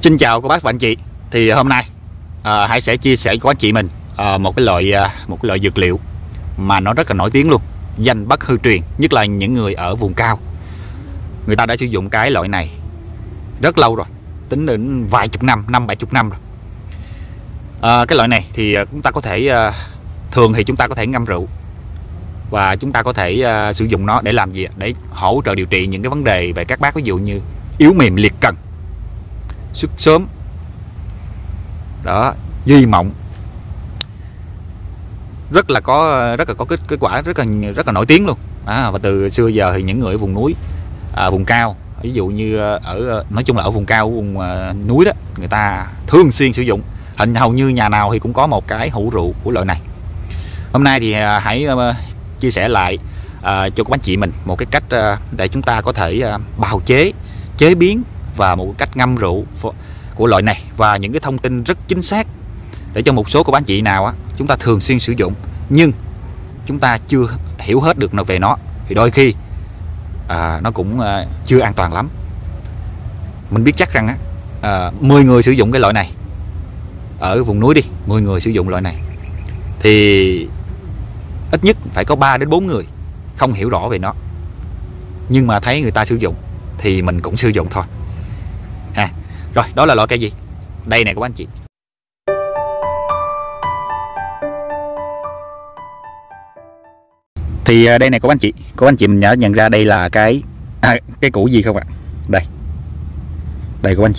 Xin chào cô bác và anh chị. Thì hôm nay Hải sẽ chia sẻ với anh chị mình một cái loại dược liệu mà nó rất là nổi tiếng luôn, danh bất hư truyền, nhất là những người ở vùng cao. Người ta đã sử dụng cái loại này rất lâu rồi, tính đến vài chục năm, 50-70 năm rồi. Cái loại này thì chúng ta có thể thường thì chúng ta có thể ngâm rượu, và chúng ta có thể sử dụng nó để làm gì? Để hỗ trợ điều trị những cái vấn đề về các bác, ví dụ như yếu mềm liệt cân, xuất sớm đó, duy mộng, rất là có kết quả rất là nổi tiếng luôn. Và từ xưa giờ thì những người ở vùng núi, vùng cao, ví dụ như nói chung là ở vùng cao, vùng núi đó, người ta thường xuyên sử dụng, hầu như nhà nào thì cũng có một cái hũ rượu của loại này. Hôm nay thì hãy chia sẻ lại cho các anh chị mình một cái cách để chúng ta có thể bào chế, chế biến và một cách ngâm rượu của loại này, và những cái thông tin rất chính xác để cho một số của anh chị nào chúng ta thường xuyên sử dụng nhưng chúng ta chưa hiểu hết được về nó, thì đôi khi nó cũng chưa an toàn lắm. Mình biết chắc rằng 10 người sử dụng cái loại này ở vùng núi đi, 10 người sử dụng loại này thì ít nhất phải có 3 đến 4 người không hiểu rõ về nó, nhưng mà thấy người ta sử dụng thì mình cũng sử dụng thôi. Rồi, đó là loại cây gì? Đây này các anh chị. Thì đây này các anh chị, mình đã nhận ra đây là cái củ gì không ạ? Đây các anh chị,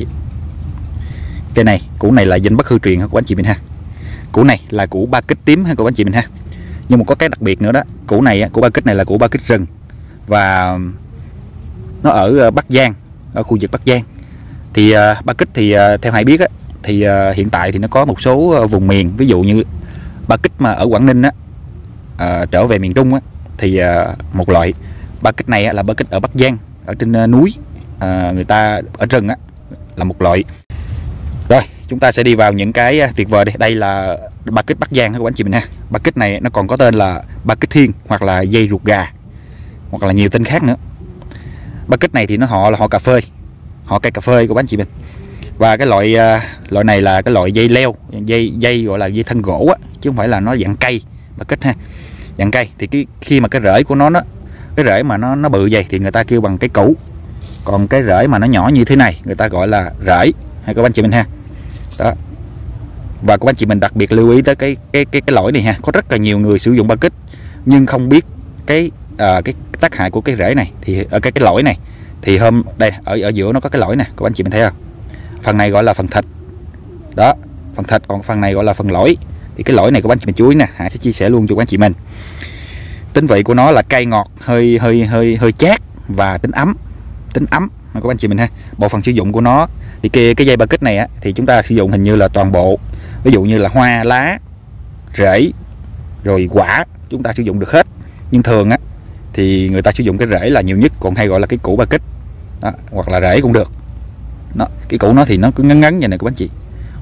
cây này, củ này là danh bất hư truyền các anh chị mình ha. Củ này là củ ba kích tím ha các anh chị mình ha. Nhưng mà có cái đặc biệt nữa đó, củ này, củ ba kích này là củ ba kích rừng, và nó ở Bắc Giang, ở khu vực Bắc Giang. Thì ba kích thì theo Hải biết thì hiện tại thì nó có một số vùng miền, ví dụ như ba kích mà ở Quảng Ninh trở về miền Trung thì một loại ba kích này là ba kích ở Bắc Giang, ở trên núi, người ta ở rừng là một loại. Rồi chúng ta sẽ đi vào những cái tuyệt vời đây. Đây là ba kích Bắc Giang các anh chị mình ha. Ba kích này nó còn có tên là ba kích thiên, hoặc là dây ruột gà, hoặc là nhiều tên khác nữa. Ba kích này thì nó là họ cà phê, họ cây cà phê của anh chị mình. Và cái loại này là cái loại dây leo, dây gọi là dây thân gỗ chứ không phải là nó dạng cây. Ba kích ha, dạng cây thì khi mà cái rễ của nó cái rễ mà nó bự vậy thì người ta kêu bằng cái củ, còn cái rễ mà nó nhỏ như thế này người ta gọi là rễ hay các anh chị mình ha. Đó. Và các anh chị mình đặc biệt lưu ý tới cái lõi này ha. Có rất là nhiều người sử dụng ba kích nhưng không biết cái tác hại của cái rễ này. Thì ở cái lõi này thì đây ở giữa nó có cái lõi nè, các anh chị mình thấy không? Phần này gọi là phần thịt đó, phần thịt, còn phần này gọi là phần lõi. Thì cái lõi này các anh chị mình chú ý nè, Hải sẽ chia sẻ luôn cho các anh chị mình. Tính vị của nó là cay ngọt, hơi chát và tính ấm các anh chị mình ha. Bộ phận sử dụng của nó thì cái dây ba kích này thì chúng ta sử dụng hình như là toàn bộ, ví dụ như là hoa, lá, rễ rồi quả chúng ta sử dụng được hết, nhưng thường thì người ta sử dụng cái rễ là nhiều nhất, còn hay gọi là cái củ ba kích đó, hoặc là rễ cũng được đó. Cái củ nó thì nó cứ ngắn ngắn vậy nè các anh chị.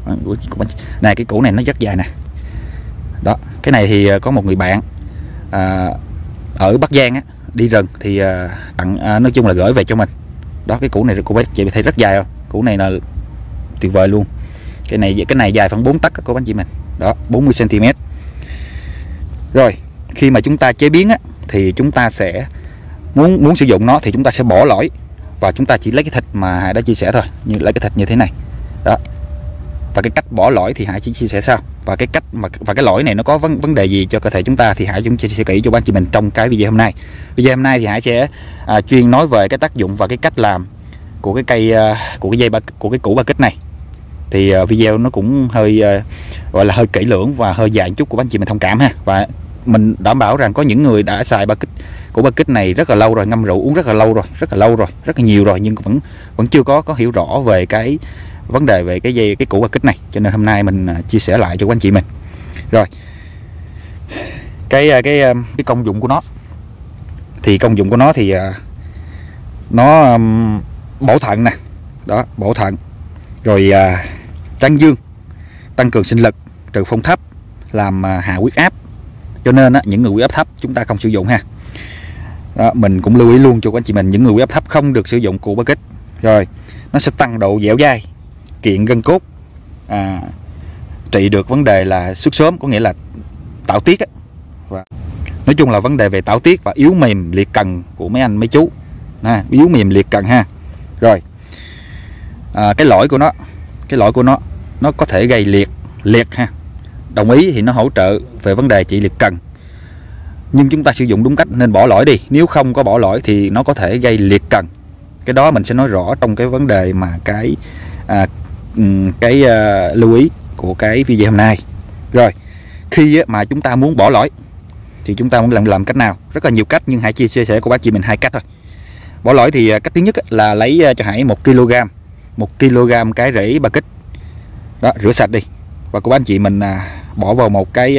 Này cái củ này nó rất dài nè đó. Cái này thì có một người bạn ở Bắc Giang đi rừng thì nói chung là gửi về cho mình đó. Cái củ này cô bác chị thấy rất dài không? Củ này là tuyệt vời luôn. Cái này dài khoảng 4 tấc các anh chị mình đó, 40 cm. Rồi khi mà chúng ta chế biến thì chúng ta sẽ muốn sử dụng nó thì chúng ta sẽ bỏ lõi và chúng ta chỉ lấy cái thịt mà Hải đã chia sẻ thôi, như lấy cái thịt như thế này đó. Và cái cách bỏ lõi thì Hải chỉ chia sẻ sau, và cái cách và cái lõi này nó có vấn đề gì cho cơ thể chúng ta thì Hải cũng chia sẻ kỹ cho anh chị mình trong cái video hôm nay. Video hôm nay thì Hải sẽ chuyên nói về cái tác dụng và cái cách làm của cái cây của cái củ ba kích này. Thì video nó cũng hơi gọi là hơi kỹ lưỡng và hơi dài một chút của anh chị mình thông cảm ha. Và mình đảm bảo rằng có những người đã xài củ ba kích này rất là lâu rồi, ngâm rượu uống rất là lâu rồi, rất là nhiều rồi, nhưng vẫn chưa có hiểu rõ về cái vấn đề về cái củ ba kích này, cho nên hôm nay mình chia sẻ lại cho các anh chị mình. Rồi cái công dụng của nó thì nó bổ thận nè đó, bổ thận rồi tráng dương, tăng cường sinh lực, trừ phong thấp, làm hạ huyết áp, cho nên những người huyết áp thấp chúng ta không sử dụng ha. Đó, mình cũng lưu ý luôn cho các anh chị mình, những người huyết áp thấp không được sử dụng củ ba kích. Rồi nó sẽ tăng độ dẻo dai, kiện gân cốt, trị được vấn đề là xuất xóm, có nghĩa là tảo tiết á. Và nói chung là vấn đề về tảo tiết và yếu mềm liệt cần của mấy anh mấy chú, yếu mềm liệt cần ha. Rồi cái lõi của nó có thể gây liệt ha. Đồng ý thì nó hỗ trợ về vấn đề trị liệt cần, nhưng chúng ta sử dụng đúng cách nên bỏ lõi đi. Nếu không có bỏ lõi thì nó có thể gây liệt cần. Cái đó mình sẽ nói rõ trong cái vấn đề mà cái lưu ý của cái video hôm nay. Rồi khi mà chúng ta muốn bỏ lõi thì chúng ta muốn làm cách nào? Rất là nhiều cách, nhưng hãy chia sẻ của bác chị mình 2 cách thôi. Bỏ lõi thì cách thứ nhất là lấy cho Hải 1 kg cái rễ ba kích đó, rửa sạch đi, và cô bác anh chị mình bỏ vào một cái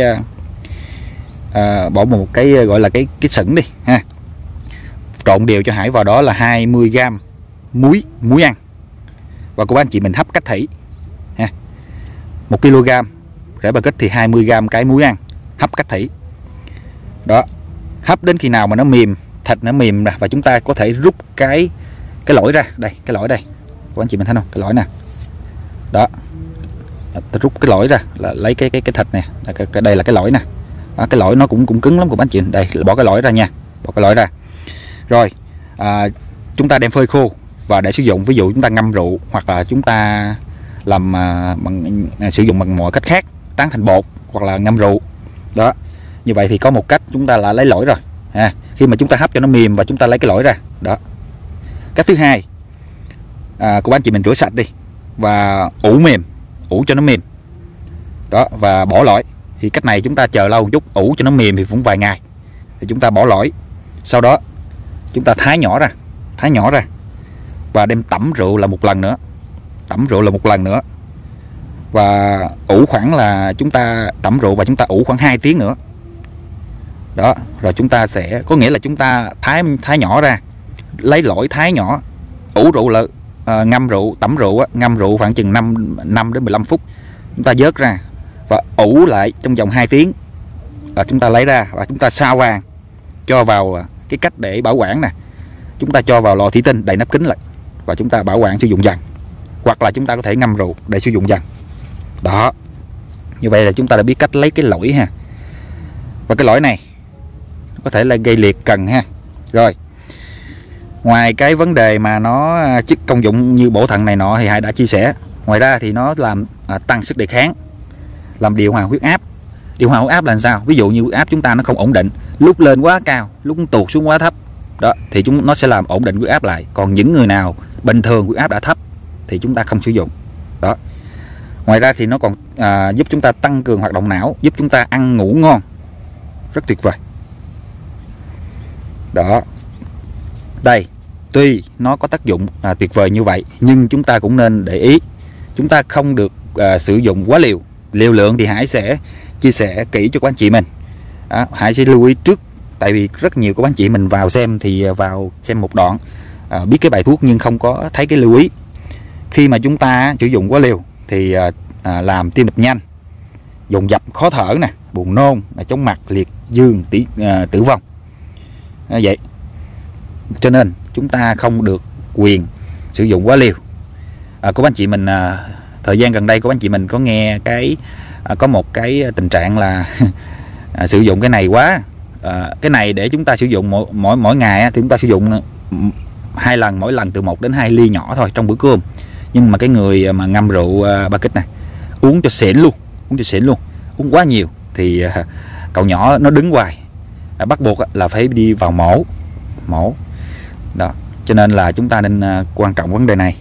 gọi là cái sửng đi ha. Trộn đều cho Hải vào đó là 20g muối ăn, và cô bác anh chị mình hấp cách thủy ha. 1 kg rễ ba kích thì 20g cái muối ăn, hấp cách thủy đó. Hấp đến khi nào mà nó mềm, thịt nó mềm ra, và chúng ta có thể rút cái lõi ra. Đây, cái lõi đây, các anh chị mình thấy không, cái lõi nè đó, rút cái lõi ra là lấy cái thịt nè, đây là cái lõi nè đó, cái lõi nó cũng cứng lắm của anh chị. Đây, bỏ cái lõi ra nha, bỏ cái lõi ra. Rồi chúng ta đem phơi khô và để sử dụng. Ví dụ chúng ta ngâm rượu, hoặc là chúng ta làm sử dụng bằng mọi cách khác, tán thành bột hoặc là ngâm rượu đó. Như vậy thì có một cách chúng ta là lấy lõi rồi ha. Khi mà chúng ta hấp cho nó mềm và chúng ta lấy cái lõi ra đó. Cách thứ hai, của anh chị mình rửa sạch đi và ủ cho nó mềm đó, và bỏ lõi. Thì cách này chúng ta chờ lâu một chút, ủ cho nó mềm thì cũng vài ngày thì chúng ta bỏ lõi. Sau đó chúng ta thái nhỏ ra và đem tẩm rượu là một lần nữa, và ủ khoảng là chúng ta tẩm rượu và chúng ta ủ khoảng 2 tiếng nữa đó. Rồi chúng ta sẽ, có nghĩa là chúng ta thái nhỏ ra, lấy lõi thái nhỏ, ủ rượu là tẩm rượu ngâm rượu khoảng chừng 5 đến 15 phút, chúng ta vớt ra và ủ lại trong vòng 2 tiếng là chúng ta lấy ra, và chúng ta sao vàng cho vào cái cách để bảo quản nè. Chúng ta cho vào lọ thủy tinh đậy nắp kín lại và chúng ta bảo quản sử dụng dần, hoặc là chúng ta có thể ngâm rượu để sử dụng dần đó. Như vậy là chúng ta đã biết cách lấy cái lõi ha. Và cái lõi này có thể là gây liệt cần ha. Rồi ngoài cái vấn đề mà nó chức công dụng như bổ thận này nọ thì Hải đã chia sẻ, ngoài ra thì nó làm tăng sức đề kháng, làm điều hòa huyết áp. Điều hòa huyết áp là làm sao? Ví dụ như huyết áp chúng ta nó không ổn định, lúc lên quá cao, lúc tụt xuống quá thấp đó, thì nó sẽ làm ổn định huyết áp lại. Còn những người nào bình thường huyết áp đã thấp thì chúng ta không sử dụng đó. Ngoài ra thì nó còn giúp chúng ta tăng cường hoạt động não, giúp chúng ta ăn ngủ ngon, rất tuyệt vời đó. Đây, tuy nó có tác dụng tuyệt vời như vậy, nhưng chúng ta cũng nên để ý, chúng ta không được sử dụng quá liều. Liều lượng thì Hải sẽ chia sẻ kỹ cho các anh chị mình. Hải sẽ lưu ý trước, tại vì rất nhiều các anh chị mình vào xem một đoạn biết cái bài thuốc nhưng không có thấy cái lưu ý. Khi mà chúng ta sử dụng quá liều thì làm tim đập nhanh, dồn dập, khó thở nè, buồn nôn, chóng mặt, liệt dương, tử vong vậy. Cho nên chúng ta không được quyền sử dụng quá liều. Các anh chị mình thời gian gần đây các anh chị mình có nghe có một cái tình trạng là sử dụng cái này quá. Cái này để chúng ta sử dụng mỗi ngày thì chúng ta sử dụng 2 lần, mỗi lần từ 1 đến 2 ly nhỏ thôi trong bữa cơm. Nhưng mà cái người mà ngâm rượu ba kích này uống cho xỉn luôn, uống quá nhiều thì cậu nhỏ nó đứng hoài, bắt buộc là phải đi vào mổ đó. Cho nên là chúng ta nên quan trọng vấn đề này.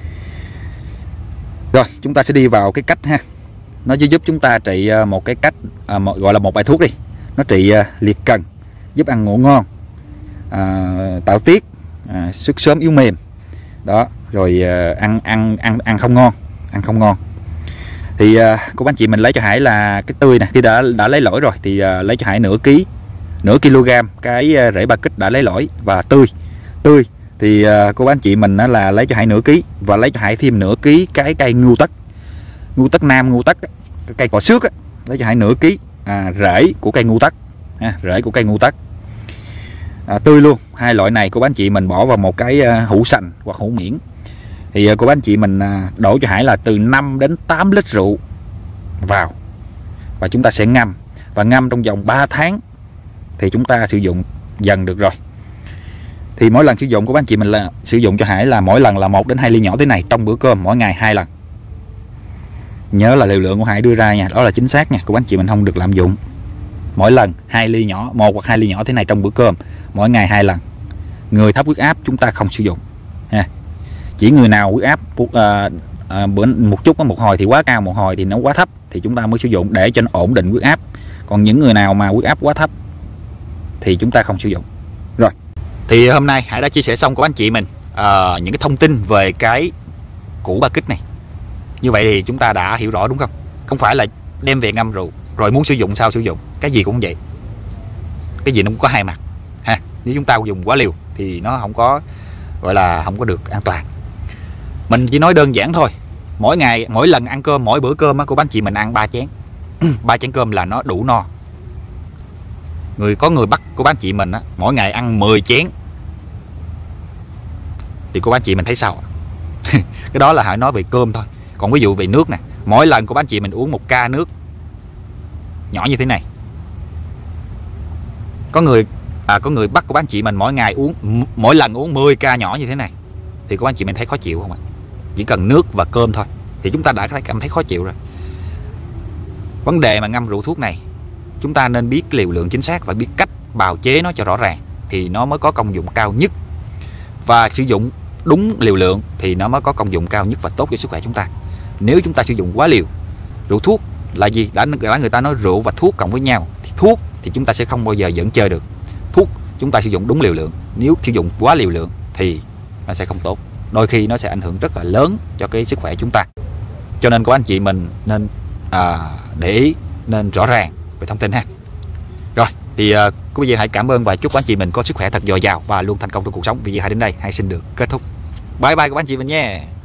Rồi chúng ta sẽ đi vào cái cách ha. Nó giúp chúng ta trị một cái cách gọi là một bài thuốc đi. Nó trị liệt cần, giúp ăn ngủ ngon, tạo tiết, sức sớm yếu mềm đó. Rồi ăn không ngon. Thì cô bác chị mình lấy cho Hải là cái tươi nè. Khi đã lấy lõi rồi thì lấy cho Hải nửa kg cái rễ ba kích đã lấy lõi và tươi thì cô bác anh chị mình là lấy cho Hải nửa ký, và lấy cho Hải thêm nửa ký cái cây ngưu tất nam, cái cây cỏ xước lấy cho Hải nửa ký rễ của cây ngưu tất, tươi luôn. 2 loại này cô bác anh chị mình bỏ vào một cái hũ sành hoặc hũ miễn Thì cô bác anh chị mình đổ cho Hải là từ 5 đến 8 lít rượu vào, và chúng ta sẽ ngâm, và ngâm trong vòng 3 tháng thì chúng ta sử dụng dần được rồi. Thì mỗi lần sử dụng của bác anh chị mình là sử dụng cho Hải là mỗi lần là 1 đến 2 ly nhỏ thế này trong bữa cơm, mỗi ngày 2 lần. Nhớ là liều lượng của Hải đưa ra nha, đó là chính xác nha, của bác anh chị mình không được lạm dụng. Mỗi lần 2 ly nhỏ, 1 hoặc 2 ly nhỏ thế này trong bữa cơm, mỗi ngày 2 lần. Người thấp huyết áp chúng ta không sử dụng ha. Chỉ người nào huyết áp bữa một chút, một hồi thì quá cao, một hồi thì nó quá thấp thì chúng ta mới sử dụng để cho nó ổn định huyết áp. Còn những người nào mà huyết áp quá thấp thì chúng ta không sử dụng. Rồi, thì hôm nay Hải đã chia sẻ xong của anh chị mình những cái thông tin về cái củ ba kích này. Như vậy thì chúng ta đã hiểu rõ đúng không? Không phải là đem về ngâm rượu rồi muốn sử dụng sao sử dụng, cái gì cũng vậy, cái gì nó cũng có hai mặt ha. Nếu chúng ta dùng quá liều thì nó không có, gọi là không có được an toàn. Mình chỉ nói đơn giản thôi, mỗi ngày, mỗi lần ăn cơm, mỗi bữa cơm của anh chị mình ăn 3 chén 3 chén cơm là nó đủ no. Có người bắt của bác chị mình mỗi ngày ăn 10 chén thì cô bác chị mình thấy sao? Cái đó là Hải nói về cơm thôi. Còn ví dụ về nước nè, mỗi lần của bác chị mình uống 1 ca nước nhỏ như thế này. Có người bắt của bác chị mình mỗi lần uống 10 ca nhỏ như thế này thì cô bác chị mình thấy khó chịu không ạ? Chỉ cần nước và cơm thôi thì chúng ta đã cảm thấy khó chịu rồi. Vấn đề mà ngâm rượu thuốc này, chúng ta nên biết liều lượng chính xác và biết cách bào chế nó cho rõ ràng thì nó mới có công dụng cao nhất. Và sử dụng đúng liều lượng thì nó mới có công dụng cao nhất và tốt cho sức khỏe chúng ta. Nếu chúng ta sử dụng quá liều, rượu thuốc là gì? Đã người ta nói rượu và thuốc cộng với nhau thì thuốc thì chúng ta sẽ không bao giờ dẫn chơi được. Thuốc chúng ta sử dụng đúng liều lượng, nếu sử dụng quá liều lượng thì nó sẽ không tốt. Đôi khi nó sẽ ảnh hưởng rất là lớn cho cái sức khỏe chúng ta. Cho nên các anh chị mình nên để ý, nên rõ ràng về thông tin ha. Rồi thì bây giờ hãy cảm ơn và chúc các anh chị mình có sức khỏe thật dồi dào và luôn thành công trong cuộc sống. Video hãy đến đây, hãy xin được kết thúc. Bye bye các anh chị mình nha.